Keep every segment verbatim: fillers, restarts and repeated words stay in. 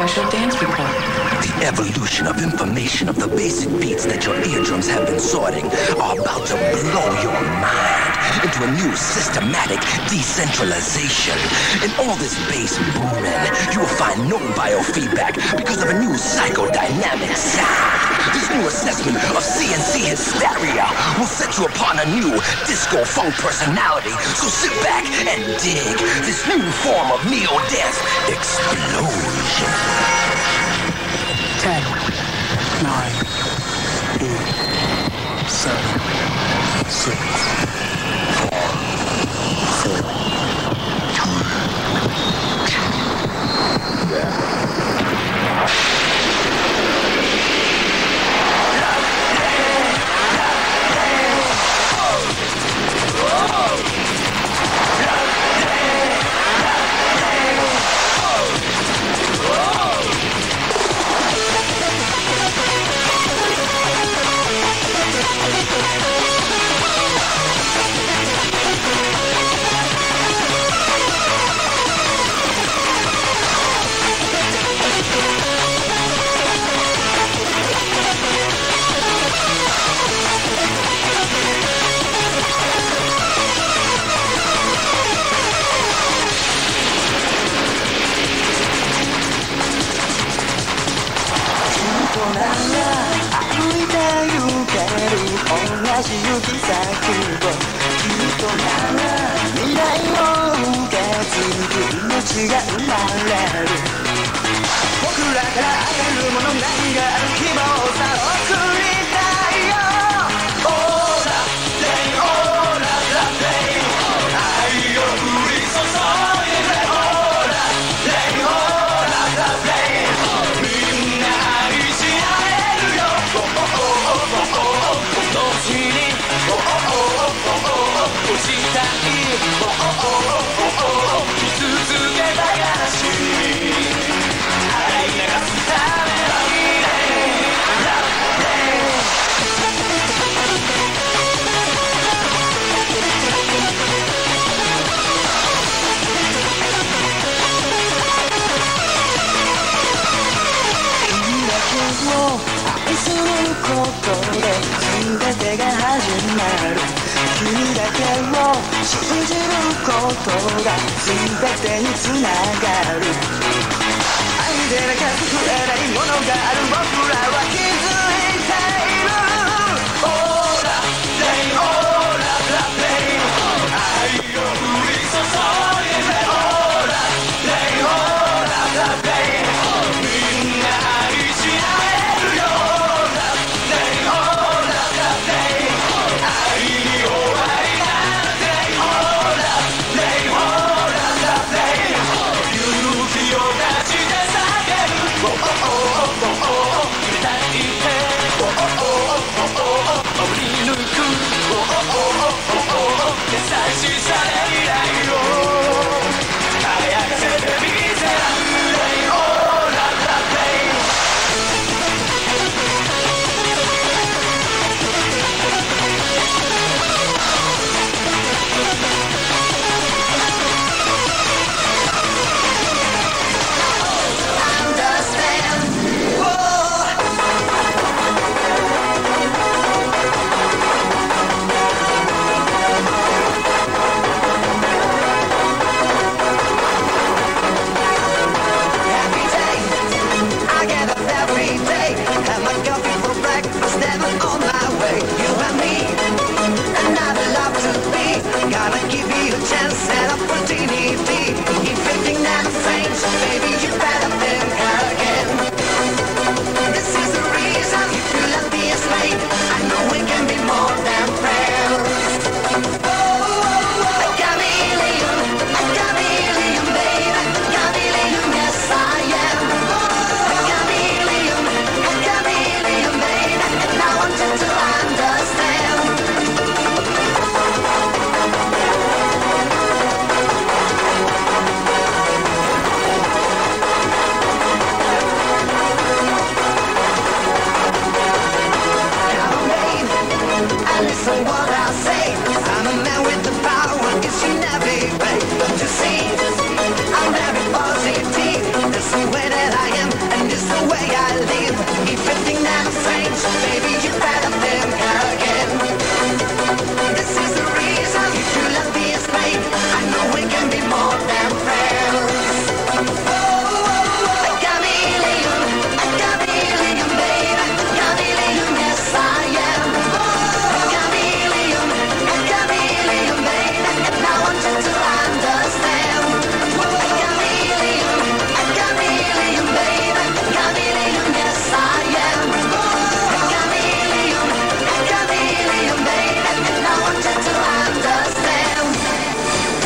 special dance report. The evolution of information of the basic beats that your eardrums have been sorting are about to blow your mind into a new systematic decentralization. In all this bass booming, you will find no biofeedback because of a new psychodynamic sound. This new assessment of C N C hysteria will set you upon a new disco funk personality. So sit back and dig this new form of neo-dance explosion. Ten, nine, eight, seven, six, five, four, three, two, one. 同じ指先をきっとなら未来を受け継ぐ命が生まれる僕らからあげるもの何がある希望さを送りたいよオーラデイオーララデイ愛を降り注いでオーラデイオーララデイみんな愛し合えるよオーオーオーオー同時にオーオーオーオーしたいオーオーオーオー見続けたがらし愛流すためのリレーラブレイ君だけを愛することで全てが始まる君だけを信じることが全てにつながる愛でなか救えないものがある僕らは気づいているオーラデイオーララデイ愛を降り注いでオーラデイオーララデイみんな愛し合えるよオーラデイオーララデイ愛に終わりなんてオーラデイオーララデイ勇気を出して叫ぶオーオーオーオー抱いてオーオーオーオー振り抜くオーオーオーオー優しさで未来を輝かせてみせられオーララデイUnderstand in, and it's the way I live. If you think that I'm strange, baby, you better think again. This is the reason if you love me as babe, I know we can be more than friends. A chameleon, a chameleon, baby, a chameleon, yes I am. A chameleon, a chameleon, baby, and I want you to understand. A chameleon, a chameleon, baby, a chameleon, yes I am. A chameleon, a chameleon, baby, and I want you to understand.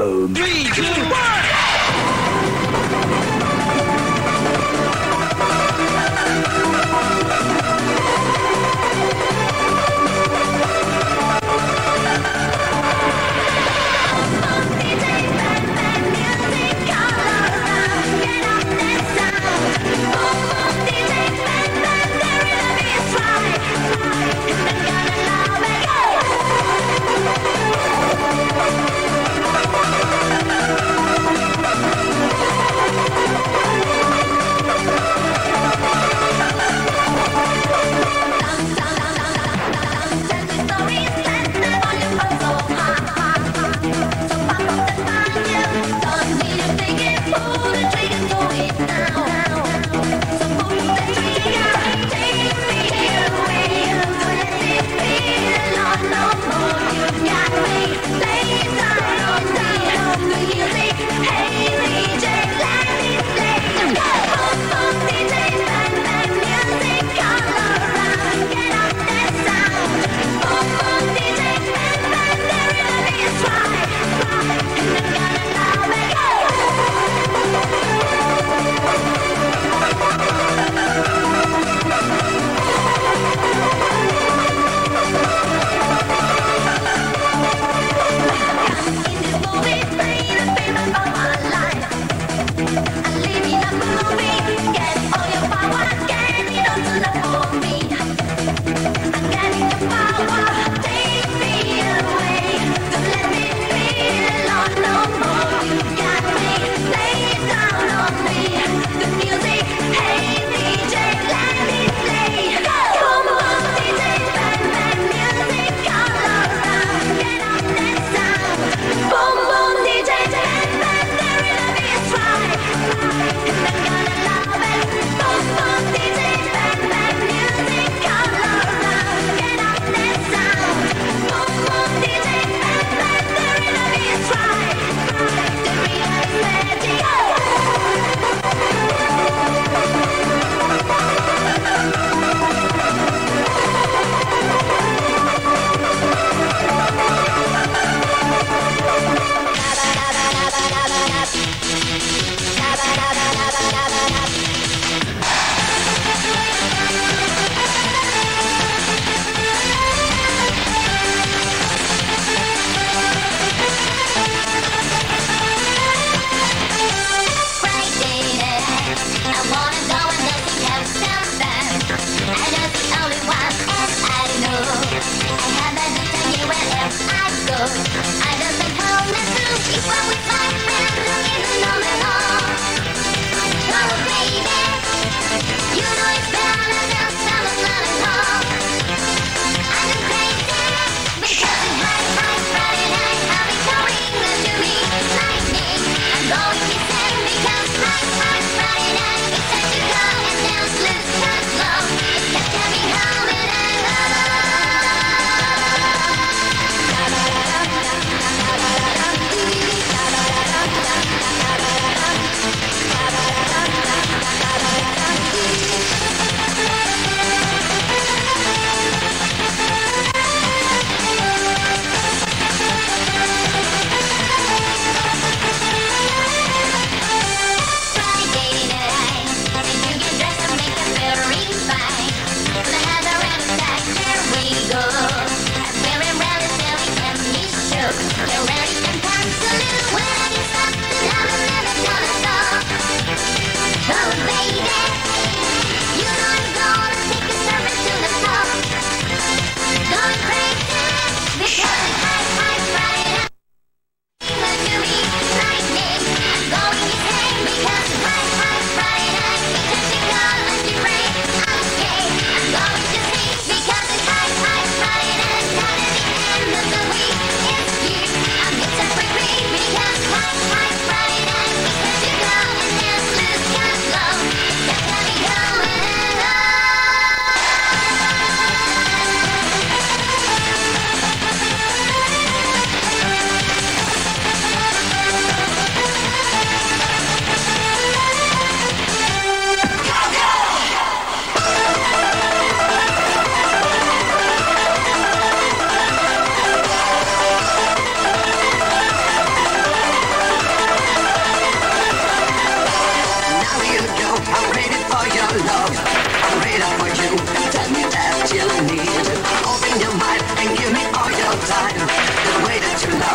home. Three, two, one!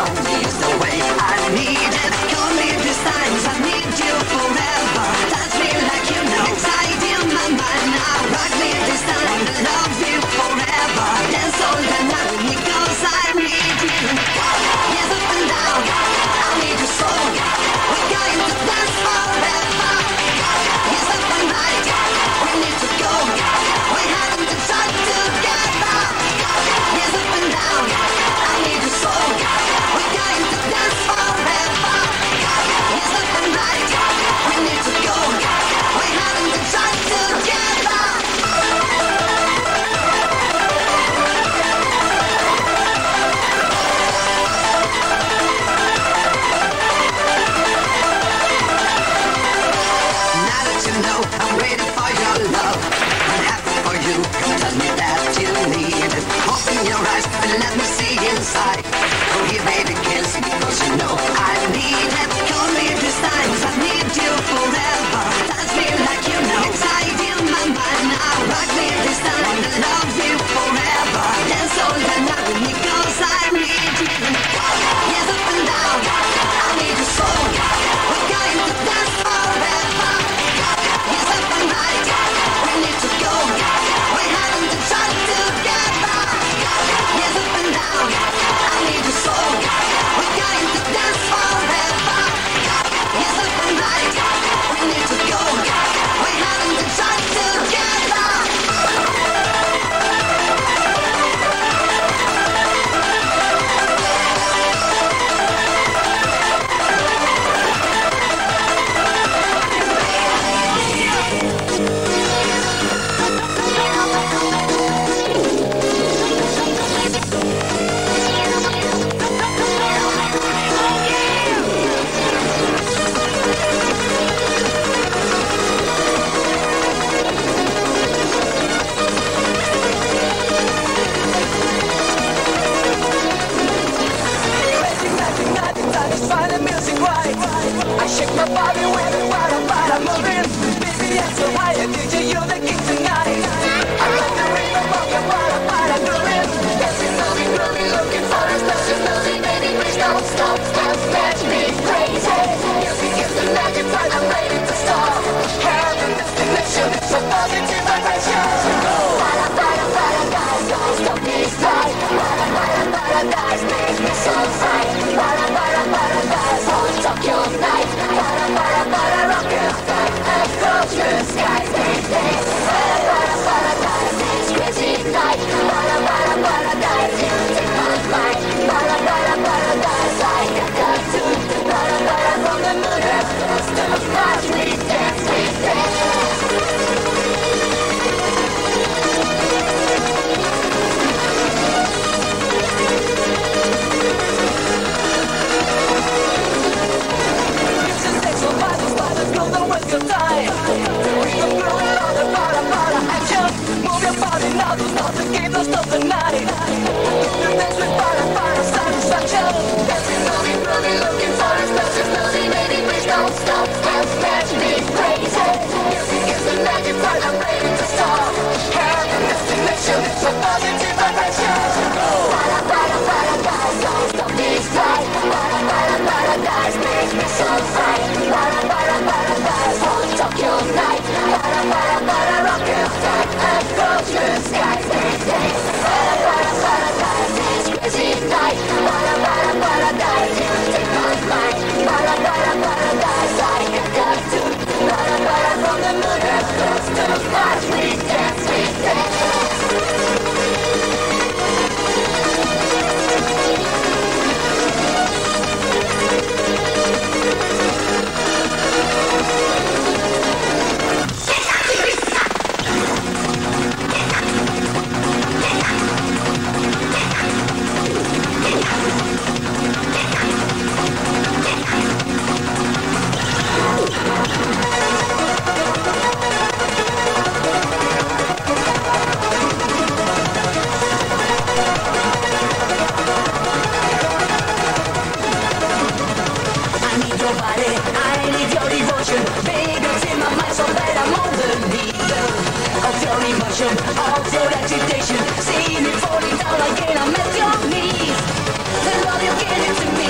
is the way I need it. Call me this time, I need you forever. Touch me like you know, inside in my mind now. Rock me this time, love you forever. Dance all the night with me, cause I need you. Yes, up and down, I need your soul. We're going to dance forever. Yes, up and right, we need to go. We're having to talk together. Yes, up and down, I need your soul. We're going to dance forever. Yes, up and right, we need to go. We're having to talk together. Now that you know I'm waiting for your love, I'm happy for you. Come tell me that you need it. Open your eyes and let me see inside. Oh here baby, can't see because you know I need it. Call me this time, I need you forever. Touch me like you know, inside in my mind now. Rock me this time, I love you forever. Dance all the night with me cause I need you. Yes, up and down, I need your soul. We're going to dance forever. Yes, up and right, we need to go. We're having to talk together. Yes, up and down, I need your soul. We're going to dance forever. Yes, up and right, we need to go. We're having to talk together. I shake my body with it, but I'm, but I'm moving. Baby, I'm so high, I need you, you're the king tonight. I like the rhythm of your body, but I'm moving. Dancing, moving, grooving, looking for a special music. Baby, please don't stop, stop, match me crazy. Music is the magic, but I'm ready to start. Have a destination, it's a positive vibration. Para, para, paradise, don't stop this ride. Para, para, paradise, makes me so fine. Para, para, paradise, on Tokyo night. Para, para, para, rock and fight across the skies. Para, para, paradise, it's crazy night. Para, para, paradise, you take my mind. Para, para, paradise, I got got to. Para, para, from the moon and close to the stars, we dance, we dance. Your time. The rhythm growing louder, para, para, action. Move your body now, don't stop the game, don't stop the night. You dance with para, para, satisfaction. Dancing, moving, grooving, looking for a special melody. Baby, please don't stop, dance, match me crazy. Music is the magic part, I'm ready to start. Have a destination, it's a positive vibration. Para, para, paradise, don't stop this ride. Para, para, paradise, makes me so fine. Para, para, paradise, on Tokyo night. Para, para, para, rock and fight across the skies. Para, para, paradise, it's crazy night. Para, para, paradise, you take my mind. Para, para, paradise, I got got to. Para, para, from the moon and close to the stars, we dance, we dance. Of your agitation, see me falling down again, I'm at your knees. The love you give it to me.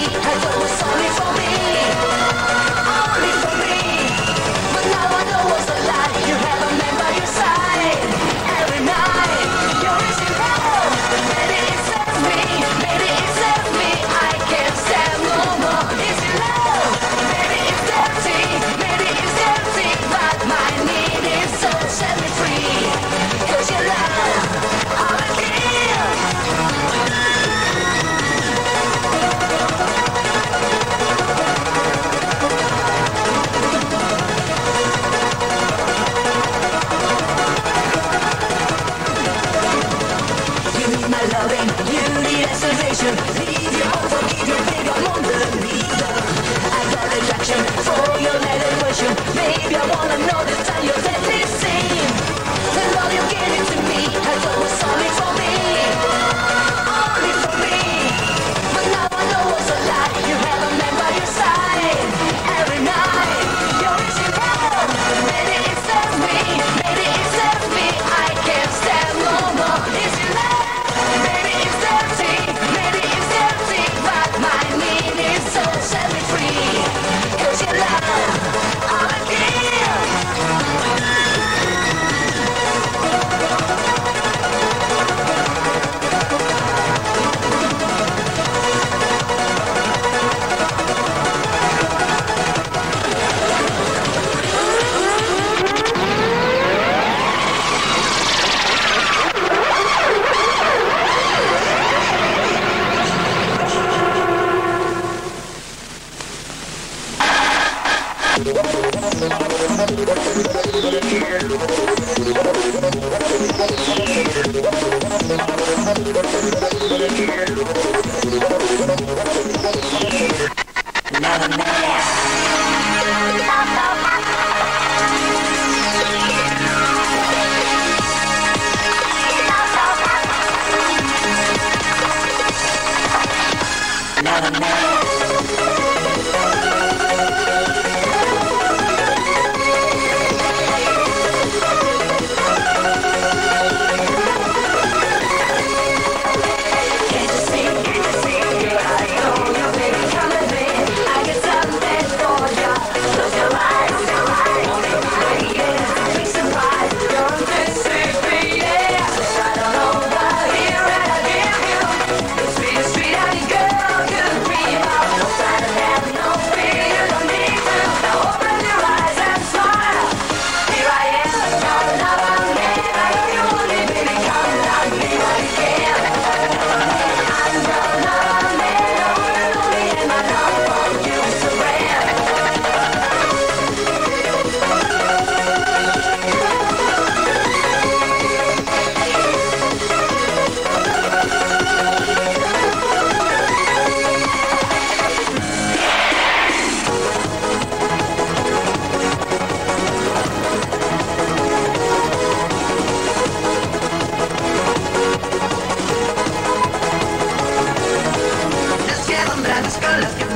Let's get